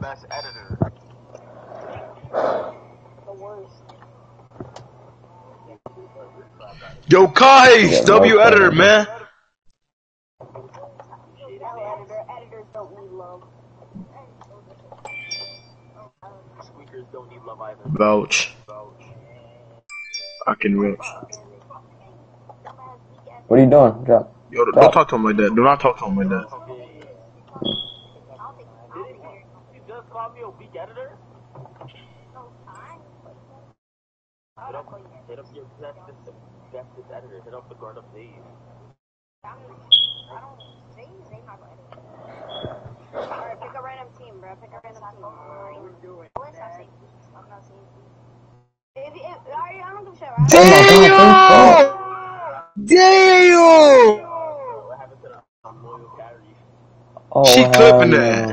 Yo, Kais, W editor, man. Editors don't need love. Squeakers don't need love either. Vouch. I can vouch. What are you doing? Drop. Yo, don't talk to him like that. Do not talk to him like that. You just called me a weak editor? Hit up your bestest editor. Hit up the guard of Dave. Alright, pick a random team, bro. Pick a random team. I don't give a shit, right? Damn! Oh, She clipping that.